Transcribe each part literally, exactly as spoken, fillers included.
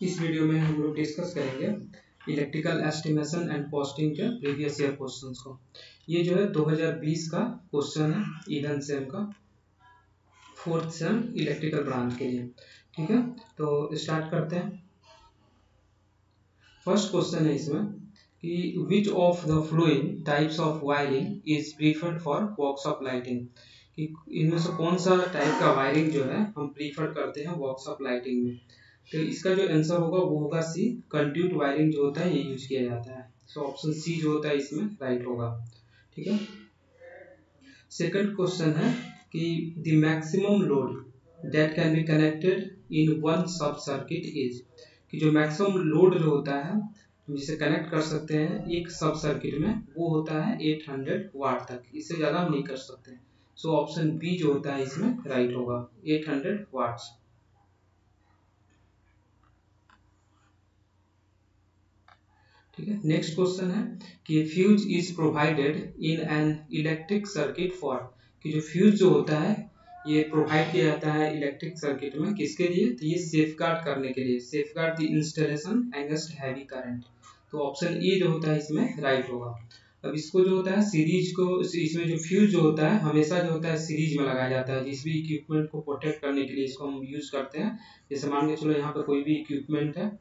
इस वीडियो में हम लोग डिस्कस करेंगे इलेक्ट्रिकल एस्टिमेशन एंड कॉस्टिंग के प्रीवियस ईयर क्वेश्चंस को। ये जो है दो हज़ार बीस का क्वेश्चन है इवन सेम का, फोर्थ सेम इलेक्ट्रिकल ब्रांच के लिए। ठीक है, तो स्टार्ट करते हैं। फर्स्ट क्वेश्चन है इसमें कि which of the following types of wiring is preferred for workshop lighting, कि इनमें से कौन सा टाइप का वायरिंग जो है हम प्रीफर करते हैं वर्कशॉप लाइटिंग में। तो इसका जो आंसर होगा वो होगा सी, कंड्यूट वायरिंग जो होता है ये यूज किया जाता है। सो ऑप्शन सी जो होता है इसमें राइट होगा। ठीक है, सेकंड क्वेश्चन है कि the maximum load that can be connected in one sub circuit is, कि जो मैक्सिमम लोड जो होता है जिसे कनेक्ट कर सकते हैं एक सब सर्किट में वो होता है आठ सौ वाट तक, इससे ज़्यादा हम नहीं कर सकते। सो ऑप्शन बी जो होता है इसमें राइट होगा, आठ सौ वाट्स। ठीक है, नेक्स्ट क्वेश्चन है कि fuse is provided in an electric circuit for, कि जो फ्यूज जो होता है ये प्रोवाइड किया जाता है इलेक्ट्रिक सर्किट में किसके लिए, तो ये सेफगार्ड करने के लिए, safeguard the installation against heavy current. तो ऑप्शन ए जो होता है इसमें राइट होगा। अब इसको जो होता है सीरीज को, इसमें जो फ्यूज जो होता है हमेशा जो होता है सीरीज में लगाया जाता है, जिस भी इक्विपमेंट को प्रोटेक्ट करने के लिए इसको हम यूज करते हैं। जैसे मान के चलो यहाँ पे कोई भी इक्विपमेंट है,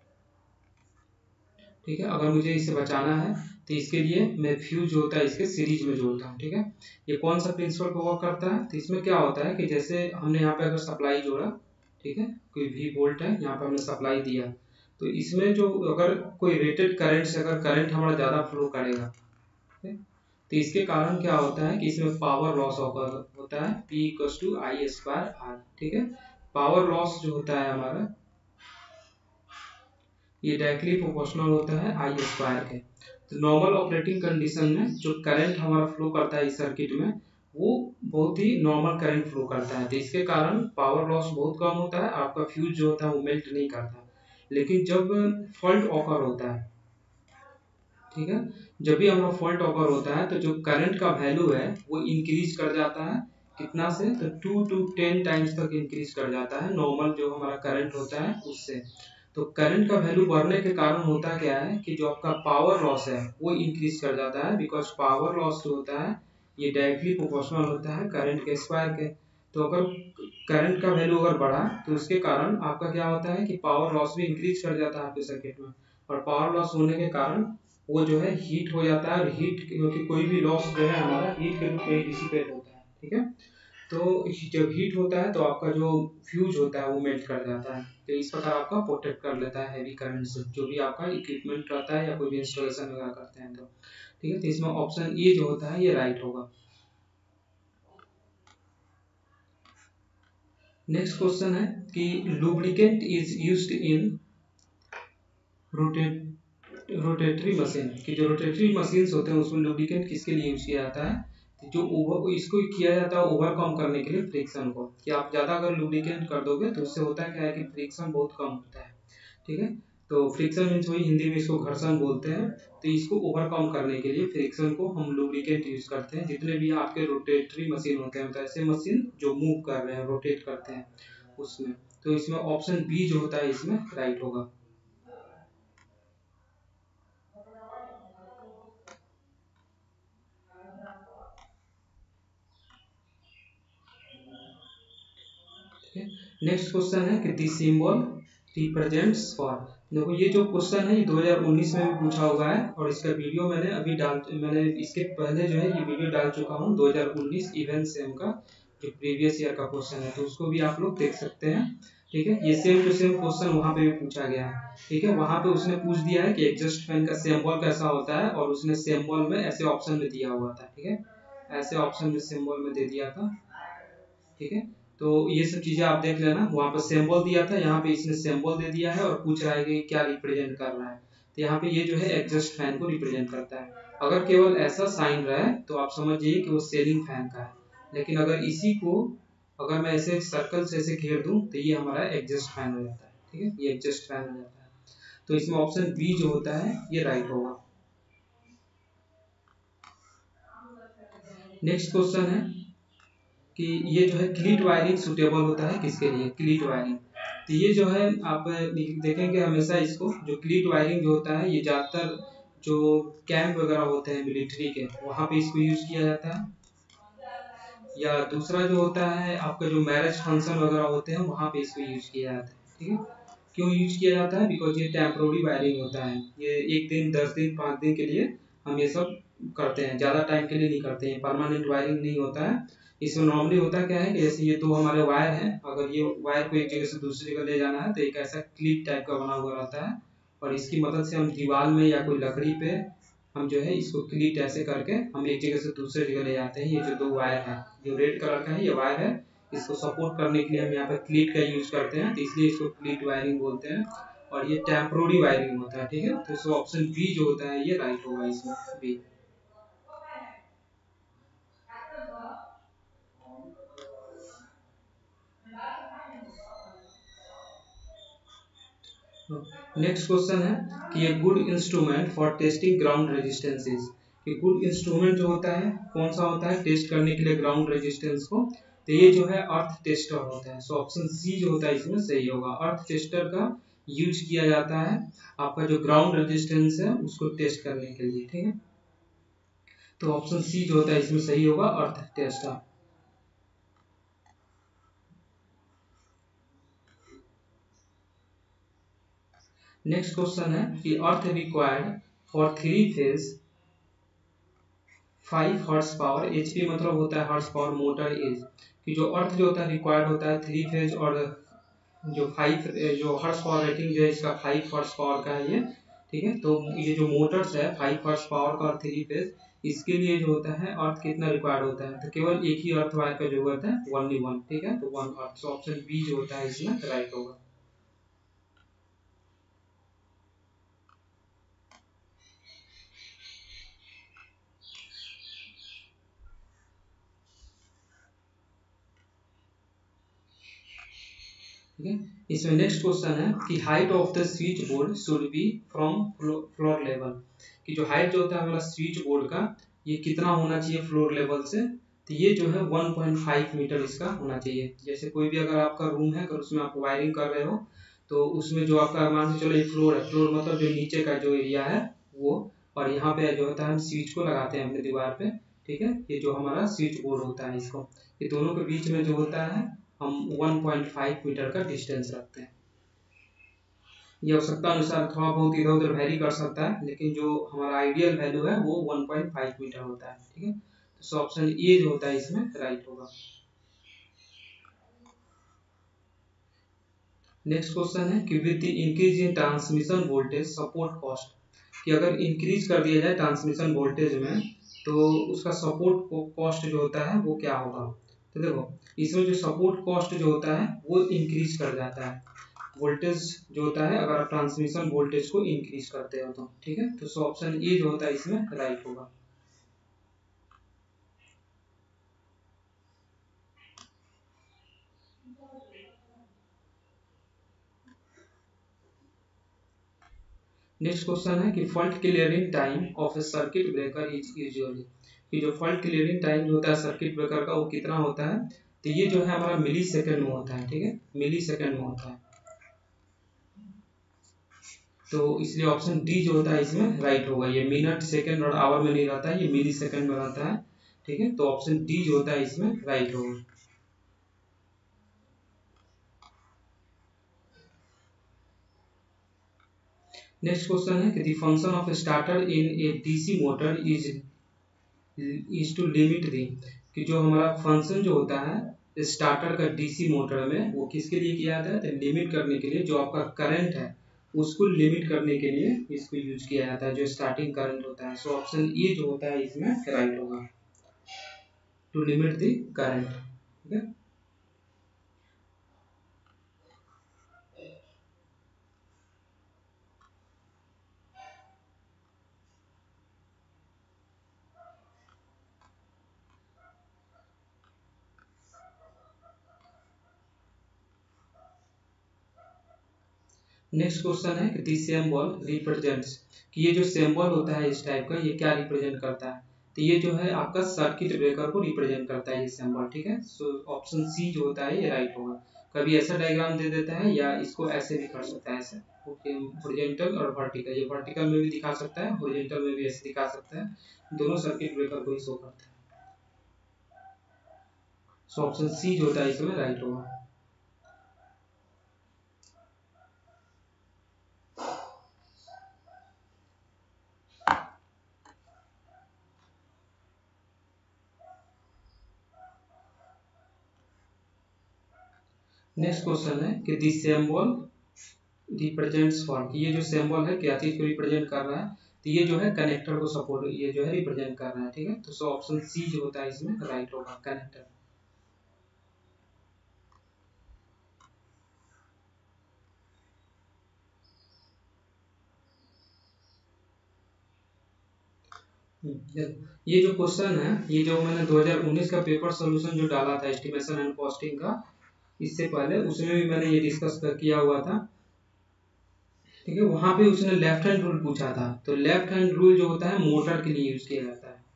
ठीक है, अगर मुझे इसे बचाना है तो इसके लिए मैं फ्यूज जो होता है इसके सीरीज में जोड़ता हूँ। ठीक है, ये कौन सा प्रिंसिपल पे वर्क करता है, तो इसमें क्या होता है कि जैसे हमने यहाँ पे अगर सप्लाई जोड़ा, ठीक है, कोई भी वोल्ट है यहाँ पे हमने सप्लाई दिया, तो इसमें जो अगर कोई रेटेड करंट से अगर करंट हमारा ज़्यादा फ्लो करेगा, ठीक है, तो इसके कारण क्या होता है कि इसमें पावर लॉस होता है, P equals to I square R. ठीक है, पावर लॉस जो होता है हमारा ये डायरेक्टली प्रोपोर्शनल होता है आई स्क्वायर के। तो नॉर्मल ऑपरेटिंग कंडीशन में जो करंट हमारा फ्लो करता है इस सर्किट में वो बहुत ही नॉर्मल करंट फ्लो करता है, तो इसके कारण पावर लॉस बहुत कम होता है, आपका फ्यूज जो होता है वो मेल्ट नहीं करता। लेकिन जब फॉल्ट ऑकर होता है, ठीक है, जब भी हमारा फॉल्ट ऑकर होता है तो जो करंट का वैल्यू है वो इंक्रीज कर जाता है, कितना से, तो टू टू टेन टाइम्स तक इंक्रीज कर जाता है नॉर्मल जो हमारा करंट होता है उससे। तो करंट का वैल्यू बढ़ने के कारण होता क्या है कि जो आपका पावर लॉस है वो इंक्रीज कर जाता है, बिकॉज पावर लॉस जो होता है ये डायरेक्टली प्रोपोर्शनल होता है करंट के स्क्वायर के। तो अगर करंट का वैल्यू अगर बढ़ा तो उसके कारण आपका क्या होता है कि पावर लॉस भी इंक्रीज कर जाता है आपके सर्किट में, और पावर लॉस होने के कारण वो जो है हीट हो जाता है, और हीट क्योंकि कोई भी लॉस जो है हमारा हीट के रूप में डिसिपेट होता है। ठीक है, तो जब हीट होता है तो आपका जो फ्यूज होता है वो मेल्ट कर जाता है, तो इस प्रकार आपका प्रोटेक्ट कर लेता है हैवी करंट से जो भी आपका इक्विपमेंट रहता है या कोई भी इंस्टॉलेशन वगैरह करते हैं तो। ठीक है, तो इसमें ऑप्शन ए जो होता है ये राइट होगा। नेक्स्ट क्वेश्चन है कि lubricant is used in rotate rotatory machine, कि जो रोटेटरी मशीन्स होते हैं उसमें लुब्रिकेंट किसके लिए यूज किया जाता है, जो ओवर इसको किया जाता है ओवरकम करने के लिए फ्रिक्शन को, कि आप ज़्यादा अगर लुब्रिकेंट कर दोगे तो उससे होता है क्या है कि फ्रिक्शन बहुत कम होता है। ठीक है, तो फ्रिक्शन मीन्स वही हिंदी में इसको घर्षण बोलते हैं, तो इसको ओवरकम करने के लिए फ्रिक्शन को हम लुब्रिकेंट यूज करते हैं। जितने भी आपके रोटेटरी मशीन होते हैं, तो ऐसे मशीन जो मूव कर रहे हैं रोटेट करते हैं उसमें, तो इसमें ऑप्शन बी जो होता है इसमें राइट होगा। नेक्स्ट क्वेश्चन है कि दी सिंबल रिप्रेजेंट्स फॉर, देखो ये जो क्वेश्चन है ये दो हज़ार उन्नीस में भी पूछा हुआ है, और इसका वीडियो मैंने अभी डाल मैंने इसके पहले जो है ये वीडियो डाल चुका हूँ दो हज़ार उन्नीस इवेंट सेम का, जो प्रीवियस ईयर का क्वेश्चन है, तो उसको भी आप लोग देख सकते हैं। ठीक है, ये सेम टू सेम क्वेश्चन वहाँ पे भी पूछा गया है। ठीक है, वहाँ पे उसने पूछ दिया है कि एग्जस्ट फैन का सिंबल कैसा होता है, और उसने सिंबल में ऐसे ऑप्शन में दिया हुआ था। ठीक है, ऐसे ऑप्शन में सिंबल में दे दिया था। ठीक है, तो ये सब चीजें आप देख लेना, वहाँ पर सिंबल दिया था, यहाँ पे इसने सिंबल दे दिया है और पूछ रहा है कि क्या रिप्रेजेंट कर रहा है, तो यहाँ पे ये जो है एग्जस्ट फैन को रिप्रेजेंट करता है। अगर केवल ऐसा साइन रहा है तो आप समझिए कि वो सेलिंग फैन का है, लेकिन अगर इसी को अगर मैं ऐसे सर्कल से ऐसे घेर दूं तो ये हमारा एग्जस्ट फैन हो जाता है। ठीक है, ये एग्जस्ट फैन हो जाता है, तो इसमें ऑप्शन बी जो होता है ये राइट होगा। नेक्स्ट क्वेश्चन है कि ये जो है क्लीट वायरिंग सुटेबल होता है किसके लिए, क्लीट वायरिंग, तो ये जो है आप देखेंगे हमेशा इसको, जो क्लीट वायरिंग जो होता है ये ज़्यादातर जो कैंप वगैरह होते हैं मिलिट्री के, वहाँ पे इसको यूज किया जाता है। या दूसरा जो होता है आपका जो मैरिज फंक्शन वगैरह होते हैं वहाँ पे इसको यूज किया जाता है। ठीक है, क्यों यूज किया जाता है? बिकॉज ये टेम्प्रोरी वायरिंग होता है, ये एक दिन दस दिन पाँच दिन के लिए हम ये सब करते हैं, ज़्यादा टाइम के लिए नहीं करते हैं, परमानेंट वायरिंग नहीं होता है। इसमें नॉर्मली होता क्या है कि जैसे ये दो हमारे वायर हैं, अगर ये वायर को एक जगह से दूसरी जगह ले जाना है तो एक ऐसा क्लिप टाइप का बना हुआ रहता है, और इसकी मदद से हम दीवार में या कोई लकड़ी पे हम जो है इसको क्लिप ऐसे करके हम एक जगह से दूसरी जगह ले जाते हैं। ये जो दो वायर है, जो रेड कलर का है ये वायर है, इसको सपोर्ट करने के लिए हम यहाँ पे क्लीट का यूज करते हैं, तो इसलिए इसको क्लीट वायरिंग बोलते हैं, और ये टेम्प्रोरी वायरिंग होता है। ठीक है, तो इसको ऑप्शन बी जो होता है ये राइट होगा इसमें, बी। नेक्स्ट क्वेश्चन है कि a good instrument for testing ground resistances, कि गुड इंस्ट्रूमेंट जो होता है कौन सा होता है टेस्ट करने के लिए ग्राउंड रेजिस्टेंस को, तो ये जो है अर्थ टेस्टर होता है। सो ऑप्शन सी जो होता है इसमें सही होगा, अर्थ टेस्टर का यूज किया जाता है आपका जो ग्राउंड रेजिस्टेंस है उसको टेस्ट करने के लिए। ठीक है, तो ऑप्शन सी जो होता है इसमें सही होगा, अर्थ टेस्टर। नेक्स्ट क्वेश्चन है कि earth required for three phase five horse power, HP मतलब होता है हॉर्स पावर मोटर इज, कि जो अर्थ जो होता है रिक्वायर्ड होता है थ्री फेज और जो फाइव जो हॉर्स पावर रेटिंग जो है इसका फाइव हॉर्स पावर का है ये। ठीक है, तो ये जो मोटर्स है फाइव हॉर्स पावर का और थ्री फेज, इसके लिए जो होता है अर्थ कितना रिक्वायर्ड होता है, तो केवल एक ही अर्थ वायर का जरूरत है, वन ही वन। ठीक है, तो one earth. So option B जो होता है इसमें राइट होगा। ठीक है, इसमें नेक्स्ट क्वेश्चन है कि height of the switch board should be from floor level, कि जो हाइट जो होता है हमारा स्विच बोर्ड का ये कितना होना चाहिए फ्लोर लेवल से, तो ये जो है वन पॉइंट फाइव मीटर इसका होना चाहिए। जैसे कोई भी अगर आपका रूम है अगर उसमें आप वायरिंग कर रहे हो तो उसमें जो आपका मान के चलो ये फ्लोर है, फ्लोर मतलब जो नीचे का जो एरिया है वो, और यहाँ पे जो होता है हम स्विच को लगाते हैं अपने दीवार पे। ठीक है, ये जो हमारा स्विच बोर्ड होता है इसको, ये दोनों के बीच में जो होता है हम वन पॉइंट फाइव मीटर का डिस्टेंस रखते हैं। ये आवश्यकता अनुसार थोड़ा बहुत इधर उधर वेरी कर सकता है, लेकिन जो हमारा आइडियल वैल्यू है वो वन पॉइंट फाइव मीटर होता है। ठीक है, तो ऑप्शन ए जो होता है इसमें राइट होगा। नेक्स्ट क्वेश्चन है कि with the increase in transmission voltage support cost, कि अगर इंक्रीज कर दिया जाए ट्रांसमिशन वोल्टेज में तो उसका सपोर्ट कॉस्ट जो होता है वो क्या होगा। तो देखो इसमें जो सपोर्ट कॉस्ट जो होता है वो इंक्रीज कर जाता है, वोल्टेज जो होता है अगर आप ट्रांसमिशन वोल्टेज को इंक्रीज करते हो तो। ठीक है, तो ऑप्शन ए जो होता है इसमें राइट होगा। नेक्स्ट क्वेश्चन है कि fault clearing time of a circuit breaker is usually, कि जो फॉल्ट क्लियरिंग टाइम जो होता है सर्किट ब्रेकर का वो कितना होता है, तो ये जो है हमारा मिली सेकेंड में होता है। ठीक है, मिली सेकेंड में होता है, तो इसलिए ऑप्शन डी जो होता है इसमें राइट होगा। ये मिनट सेकेंड और आवर में नहीं रहता है, ये मिली सेकेंड में रहता है। ठीक है, तो ऑप्शन डी जो होता है इसमें राइट होगा। नेक्स्ट क्वेश्चन है कि the function of starter in a DC motor is is to limit the, कि जो हमारा फंक्शन जो होता है स्टार्टर का डीसी मोटर में वो किसके लिए किया जाता है, तो लिमिट करने के लिए, जो आपका करंट है उसको लिमिट करने के लिए इसको यूज किया जाता है, जो स्टार्टिंग करंट होता है। सो ऑप्शन ए जो होता है इसमें राइट होगा, टू लिमिट द करंट। ठीक है, नेक्स्ट क्वेश्चन है कि दिस सिंबल रिप्रेजेंट्स, कि ये जो सिंबल होता है इस टाइप का ये क्या रिप्रेजेंट करता है, तो ये जो है आपका सर्किट ब्रेकर को रिप्रेजेंट करता है ये सिंबल। ठीक है, सो ऑप्शन सी जो होता है ये राइट होगा। कभी ऐसा डायग्राम दे देता है या इसको ऐसे भी कर सकता है, ऐसे हॉरिजॉन्टल और वर्टिकल, ये वर्टिकल में भी दिखा सकता है, हॉरिजॉन्टल में भी ऐसे दिखा सकता है, दोनों सर्किट ब्रेकर को ही शो करता है। सो ऑप्शन सी जो होता है इसमें राइट होगा। नेक्स्ट क्वेश्चन है कि दिस सिंबल रिप्रेजेंट्स व्हाट, ये जो सिंबल है क्या चीज को रिप्रेजेंट कर रहा है, तो ये जो है कनेक्टर को सपोर्ट, ये जो है रिप्रेजेंट कर रहा है, ठीक है। तो सो ऑप्शन सी जो होता है इसमें राइट होगा, कनेक्टर। ये जो क्वेश्चन है, ये जो मैंने दो हज़ार उन्नीस का पेपर सॉल्यूशन जो डाला था एस्टिमेशन एंड कॉस्टिंग का, इससे पहले उसमें भी मैंने ये डिस्कस किया हुआ था, ठीक है। वहां पे उसने लेफ्ट हैंड रूल पूछा था, तो लेफ्ट हैंड रूल जो होता है मोटर के लिए यूज किया जाता है,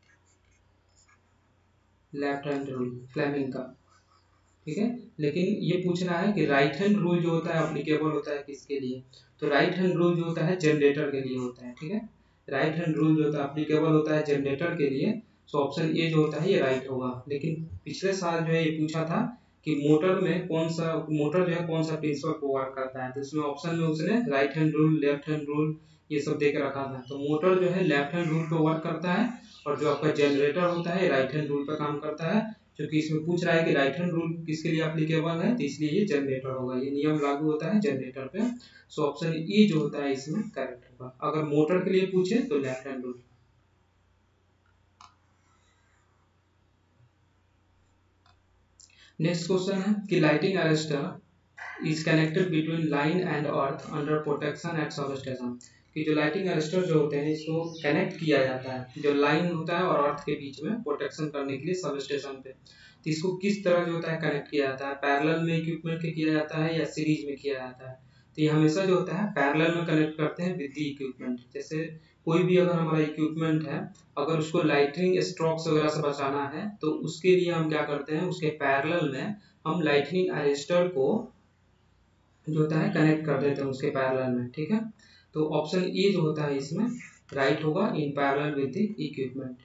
लेफ्ट हैंड रूल फ्लेमिंग का, ठीक है। लेकिन ये पूछ रहा है कि राइट हैंड रूल जो होता है अप्लीकेबल होता है किसके लिए, तो राइट हैंड रूल जो होता है जनरेटर के लिए होता है, ठीक है। राइट हैंड रूल जो होता है अप्लीकेबल होता है जनरेटर के लिए। सो ऑप्शन ए जो होता है ये राइट होगा। लेकिन पिछले साल जो है ये पूछा था कि मोटर में कौन सा मोटर जो है कौन सा प्रिंसिपल को वर्क करता है, तो इसमें ऑप्शन में उसने right hand rule, left hand rule ये सब दे के रखा था। तो मोटर जो है लेफ्ट हैंड रूल पे वर्क करता है, और जो आपका जनरेटर होता है राइट हैंड रूल पे काम करता है। क्योंकि इसमें पूछ रहा है कि राइट हैंड रूल किसके लिए एप्लीकेबल है, तो इसलिए ये जनरेटर होगा, ये नियम लागू होता है जनरेटर पे। सो ऑप्शन ई जो होता है इसमें करेक्ट होगा। अगर मोटर के लिए पूछे तो left hand rule. Next question है कि lightning arrester is connected between line and earth under protection at sub station, कि जो लाइटिंग अरेस्टर जो होते हैं इसको कनेक्ट किया जाता है जो लाइन होता है और अर्थ के बीच में प्रोटेक्शन करने के लिए सब स्टेशन पे। तो इसको किस तरह जो होता है कनेक्ट किया जाता है, पैरेलल में इक्विपमेंट के किया जाता है या सीरीज में किया जाता है। तो ये हमेशा जो होता है पैरेलल में कनेक्ट करते हैं विद द इक्विपमेंट। जैसे कोई भी अगर हमारा इक्विपमेंट है, अगर उसको लाइटनिंग स्ट्रोक्स वगैरह से बचाना है तो उसके लिए हम क्या करते हैं, उसके पैरेलल में हम लाइटनिंग अरेस्टर को जो होता है कनेक्ट कर देते हैं उसके पैरेलल में, ठीक है। तो ऑप्शन ए जो होता है इसमें राइट होगा, in parallel with the equipment.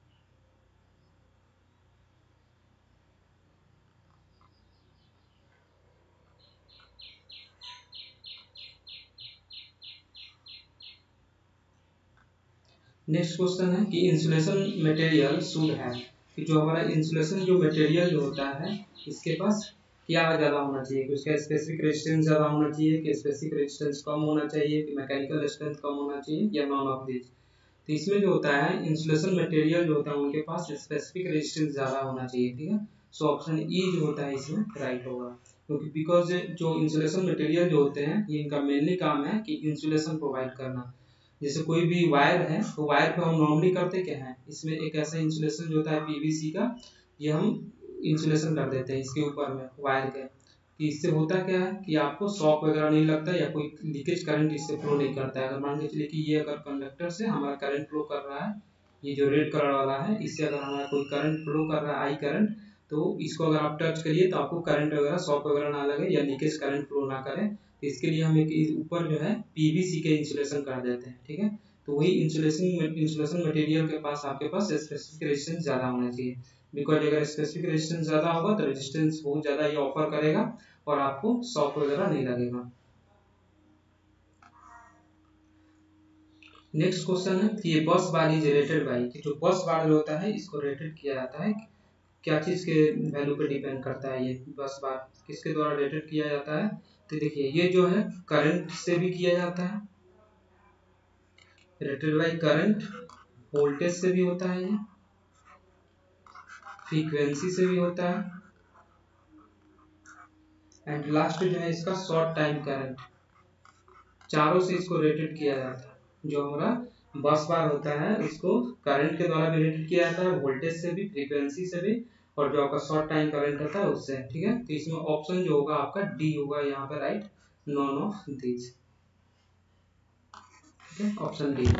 Next question है कि इंसुलेशन मटेरियल शुड हैव, कि जो हमारा इंसुलेशन जो मटेरियल जो होता है इसके पास क्या ज़्यादा होना चाहिए, कि उसका स्पेसिफिक रेजिस्टेंस ज़्यादा होना चाहिए, कि स्पेसिफिक रेजिस्टेंस कम होना चाहिए, कि मैकेनिकल स्ट्रेंथ कम होना चाहिए, या नॉन ऑफ दिस। तो इसमें जो होता है इंसुलेशन मटेरियल जो होता है उनके पास स्पेसिफिक रेजिस्टेंस ज़्यादा होना चाहिए, ठीक है। सो ऑप्शन ई जो होता है इसमें राइट होगा, क्योंकि बिकॉज जो इंसुलेशन मटेरियल जो होते हैं ये इनका मेनली काम है कि इंसुलेशन प्रोवाइड करना। जैसे कोई भी वायर है तो वायर पे हम नॉर्मली करते क्या है, इसमें एक ऐसा इंसुलेशन जो होता है पीवीसी का, ये हम इंसुलेशन कर देते हैं इसके ऊपर में वायर के, कि इससे होता क्या है कि आपको शॉक वगैरह नहीं लगता या कोई लीकेज करंट इससे फ्लो नहीं करता है। अगर मान के चलिए कि ये अगर कंडक्टर से हमारा करंट फ्लो कर रहा है, ये जो रेड कलर वाला है इससे अगर हमारा कोई करंट फ्लो कर रहा है आई करंट, तो इसको अगर आप टच करिए तो आपको करंट वगैरह शॉक वगैरह ना लगे या लीकेज करंट फ्लो ना करे। तो इसके लिए हम एक ऊपर जो है पीवीसी के इंसुलेशन कर देते हैं, ठीक है। तो वही इंसुलेशन इंसुलेशन मटेरियल के पास आपके पास स्पेसिफिक रेजिस्टेंस ज़्यादा होना चाहिए, बिकॉज अगर स्पेसिफिक रेजिस्टेंस ज़्यादा होगा तो रेजिस्टेंस बहुत ज़्यादा ये ऑफर करेगा और आपको शॉक वगैरह नहीं लगेगा। नेक्स्ट क्वेश्चन है कि ये बस बार इज रेटेड बाई, कि जो बस बार जो होता है इसको रेटेड किया जाता है क्या चीज़ के वैल्यू पे डिपेंड करता है, ये बस बार किसके द्वारा रेटेड किया जाता है। तो देखिए ये जो है करंट से भी किया जाता है, रेटेड बाई करंट, वोल्टेज से भी होता है, ये फ्रीक्वेंसी से भी होता है, एंड लास्ट जो है इसका शॉर्ट टाइम करंट, चारों से इसको रेटेड किया जाता है। जो हमारा बस बार होता है इसको करंट के द्वारा भी रेटेड किया जाता है, वोल्टेज से भी, फ्रीक्वेंसी से भी, और जो आपका शॉर्ट टाइम करंट होता है उससे, ठीक है। तो इसमें ऑप्शन जो होगा आपका डी होगा यहाँ पे राइट, नॉन ऑफ दीज, ठीक है, ऑप्शन डी।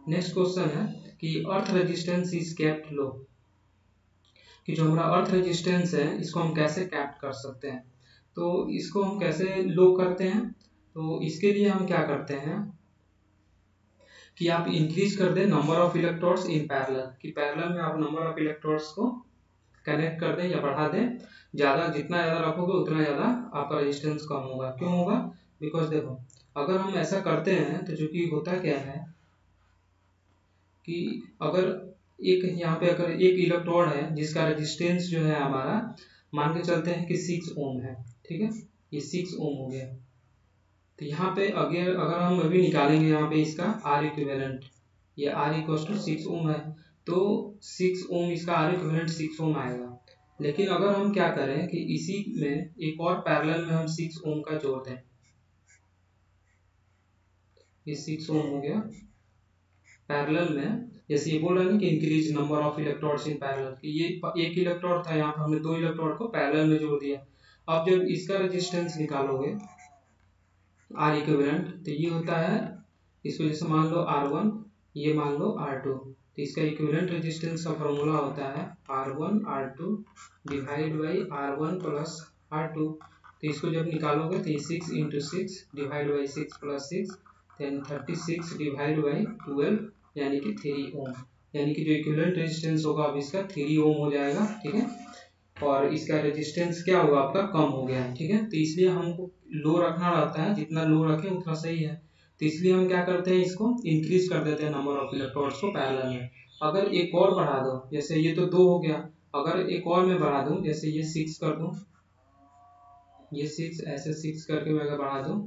नेक्स्ट क्वेश्चन है कि earth resistance is kept low, कि जो हमारा अर्थ रेजिस्टेंस है इसको हम कैसे कैप्ट कर सकते हैं। तो इसको हम कैसे लो करते हैं, तो इसके लिए हम क्या करते हैं कि आप इंक्रीज कर दें number of electrodes in parallel, कि पैरेलल में आप नंबर ऑफ इलेक्ट्रोड्स को कनेक्ट कर दें या बढ़ा दें। ज़्यादा जितना ज़्यादा रखोगे उतना ज़्यादा आपका रेजिस्टेंस कम होगा। क्यों होगा, बिकॉज देखो अगर हम ऐसा करते हैं तो जो कि होता क्या है कि अगर एक यहाँ पे अगर एक इलेक्ट्रोड है जिसका रेजिस्टेंस जो है हमारा मान के चलते हैं कि सिक्स ओम है, ठीक है, ये सिक्स ओम हो गया। तो यहाँ पे अगर अगर हम अभी निकालेंगे यहाँ पे इसका आर इक्विवेलेंट, ये R equal to six ohm है, तो सिक्स ओम इसका आर इक्विवेलेंट सिक्स ओम आएगा। लेकिन अगर हम क्या करें कि इसी में एक और पैरेलल में हम सिक्स ओम का जोड़ दें, ये सिक्स ओम हो गया पैरेलल में। जैसे ये बोल रहा है कि increase number of electrodes in parallel, कि ये एक इलेक्ट्रोड था, यहाँ पर हमने दो इलेक्ट्रोड को पैरेलल में जोड़ दिया। अब जब इसका रेजिस्टेंस निकालोगे आर इक्विवेलेंट, तो ये होता है इसको जैसे मान लो आर वन, ये मान लो आर टू, तो इसका इक्विवेलेंट रेजिस्टेंस का फॉर्मूला होता है R one R two divide by R one plus R two. तो इसको जब निकालोगे तो ये six into six divide by six plus six then thirty six divide by twelve, यानी कि थ्री ओम, यानी कि जो इक्विवेलेंट रेजिस्टेंस होगा अब इसका थ्री ओम हो जाएगा, ठीक है। और इसका रेजिस्टेंस क्या होगा आपका कम हो गया है, ठीक है। तो इसलिए हमको लो रखना रहता है, जितना लो रखें उतना सही है। तो इसलिए हम क्या करते हैं, इसको इंक्रीज कर देते हैं नंबर ऑफ इलेक्ट्रोड्स को पैरेलल में। अगर एक और बढ़ा दो, जैसे ये तो दो हो गया, अगर एक और मैं बढ़ा दूं, जैसे ये सिक्स कर दूं, ये सिक्स ऐसे सिक्स करके मैं अगर बढ़ा दूं,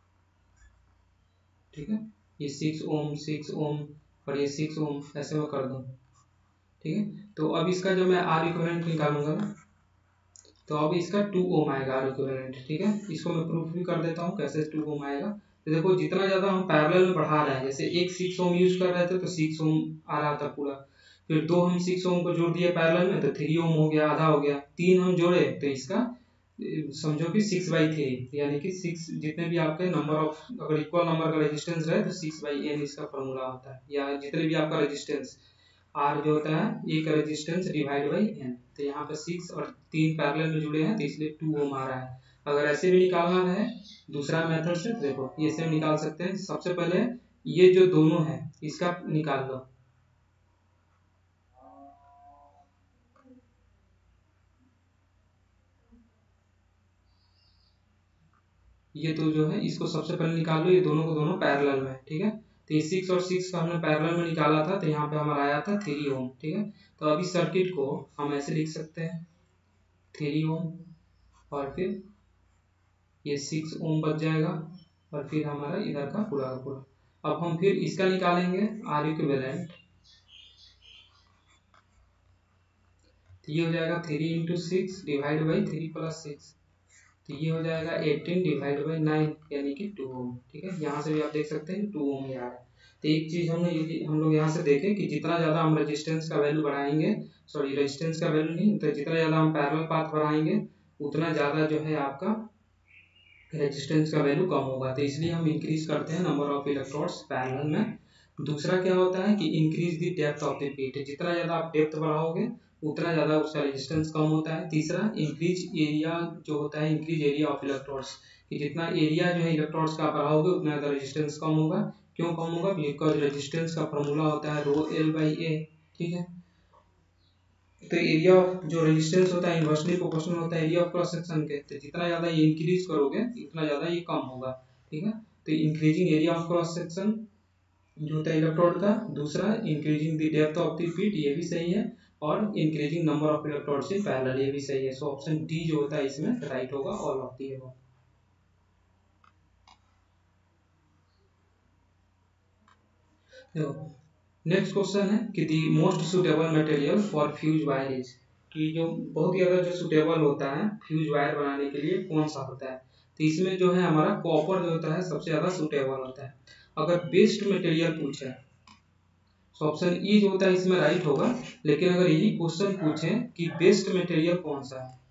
ठीक है, ये सिक्स ओम सिक्स ओम और ये सिक्स ओम ऐसे मैं कर दूं, ठीक है। तो अब इसका जब मैं आर इक्विवेलेंट निकालूंगा ना, तो अब इसका टू ओम आएगा आर इक्विवेलेंट, ठीक है। इसको मैं प्रूफ भी कर देता हूँ कैसे टू ओम आएगा। तो देखो जितना ज़्यादा हम पैरेलल में बढ़ा रहे हैं, जैसे एक सिक्स ओम यूज कर रहे थे तो सिक्स ओम आ रहा था पूरा, फिर दो हम सिक्स ओम को जोड़ दिए पैरेलल में तो थ्री ओम हो गया, आधा हो गया। तीन हम जोड़े तो इसका समझो कि सिक्स बाई थ्री, यानी कि सिक्स जितने भी आपके नंबर ऑफ अगर इक्वल नंबर का रेजिस्टेंस रहे तो सिक्स बाई एन इसका फॉर्मूला होता है, या जितने भी आपका रेजिस्टेंस आर जो होता है एक रेजिस्टेंस डिवाइड बाई एन। तो यहाँ पे सिक्स और तीन पैरेलल में जुड़े हैं तो इसलिए टू ओम आ रहा है। अगर ऐसे भी निकालना है दूसरा मेथड से, देखो ये से निकाल सकते हैं। सबसे पहले ये जो दोनों है इसका निकाल लो, ये तो जो है इसको सबसे पहले निकाल लो, ये दोनों को दोनों पैरेलल में, ठीक है। तो ये सिक्स और सिक्स का हमने पैरेलल में निकाला था तो यहाँ पे हमारा आया था थ्री ओम, ठीक है। तो अभी सर्किट को हम ऐसे लिख सकते हैं थ्री ओम और फिर ये सिक्स ओम बच जाएगा और फिर हमारा इधर का पूरा का पूरा। अब हम फिर इसका निकालेंगे आर इक्विवेलेंट, तो ये हो जाएगा three into six divide by three plus six, तो ये हो जाएगा एटीन डिवाइड बाई नाइन, यानी कि टू ओम, ठीक है। यहाँ से भी आप देख सकते हैं टू ओम ही आ रहा है। तो एक चीज हमने ये हम लोग यहाँ से देखें कि जितना ज्यादा हम रेजिस्टेंस का वैल्यू बढ़ाएंगे, सॉरी रेजिस्टेंस का वैल्यू नहीं, तो जितना ज्यादा हम पैरेलल पाथ बढ़ाएंगे उतना ज्यादा जो है आपका रेजिस्टेंस का वैल्यू कम होगा। तो इसलिए हम इंक्रीज करते हैं नंबर ऑफ इलेक्ट्रोड्स पैरेलल में। दूसरा क्या होता है कि increase the depth of the pit, जितना ज़्यादा आप डेप्थ बढ़ाओगे उतना ज़्यादा उसका रेजिस्टेंस कम होता है। तीसरा इंक्रीज एरिया जो होता है, इंक्रीज एरिया ऑफ इलेक्ट्रोड्स, कि जितना एरिया जो है इलेक्ट्रोड्स का बढ़ाओगे उतना ज़्यादा रेजिस्टेंस कम होगा। क्यों कम होगा, बिकॉज रेजिस्टेंस का फॉर्मूला होता है रो एल बाई ए, ठीक है। तो एरिया ऑफ जो रेजिस्टेंस होता है इनवर्सली प्रोपोर्शनल होता है एरिया ऑफ क्रॉस सेक्शन के, तो जितना ज्यादा ये इंक्रीज करोगे उतना ज्यादा ये कम होगा, ठीक है। तो increasing area of cross section जो होता है इलेक्ट्रोड का, दूसरा increasing the depth of the pit, ये भी सही है, और increasing number of electrodes in parallel, ये भी सही है। सो ऑप्शन डी जो होता है इसमें राइट होगा, ऑल ऑफ दी होगा। देखो नेक्स्ट क्वेश्चन है कि the most suitable material for fuse wire is, कि जो बहुत ही ज्यादा जो सुटेबल होता है फ्यूज वायर बनाने के लिए कौन सा होता है। तो इसमें जो है हमारा कॉपर जो होता है सबसे ज्यादा सुटेबल होता है। अगर बेस्ट मटेरियल पूछे तो ऑप्शन ई जो होता है इसमें राइट होगा। लेकिन अगर यही क्वेश्चन पूछे कि बेस्ट मटेरियल कौन सा है,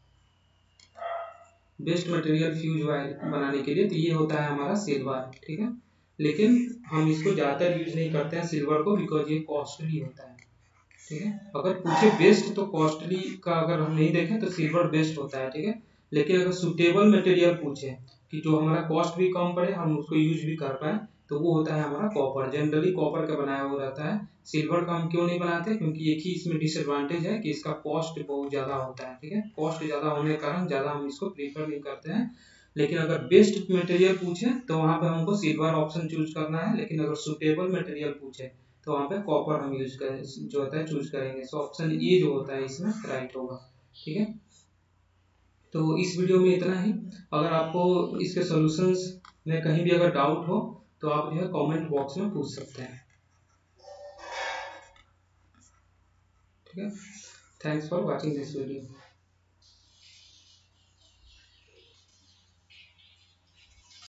बेस्ट मटेरियल फ्यूज वायर बनाने के लिए, तो ये होता है हमारा सिल्वर, ठीक है। लेकिन हम इसको ज़्यादातर यूज नहीं करते हैं सिल्वर को, बिकॉज ये कॉस्टली होता है। ठीक है, अगर पूछे बेस्ट तो कॉस्टली का अगर हम नहीं देखें तो सिल्वर बेस्ट होता है। ठीक है, लेकिन अगर सुटेबल मटेरियल पूछे कि जो हमारा कॉस्ट भी कम पड़े, हम उसको यूज भी कर पाए, तो वो होता है हमारा कॉपर। जनरली कॉपर का बनाया हुआ रहता है। सिल्वर का हम क्यों नहीं बनाते, क्योंकि एक ही इसमें डिसएडवांटेज है कि इसका कॉस्ट बहुत ज़्यादा होता है। ठीक है, कॉस्ट ज़्यादा होने के कारण ज़्यादा हम इसको प्रीफर नहीं करते हैं। लेकिन अगर बेस्ट मटेरियल पूछे तो वहाँ पे हमको सिल्वर ऑप्शन चूज करना है, लेकिन अगर सुटेबल मटेरियल पूछे तो वहाँ पे कॉपर हम यूज करें जो होता है चूज करेंगे। सो ऑप्शन ए जो होता है इसमें राइट होगा। ठीक है, तो इस वीडियो में इतना ही। अगर आपको इसके सॉल्यूशंस में कहीं भी अगर डाउट हो तो आप जो है कमेंट बॉक्स में पूछ सकते हैं। ठीक है, thanks for watching this video.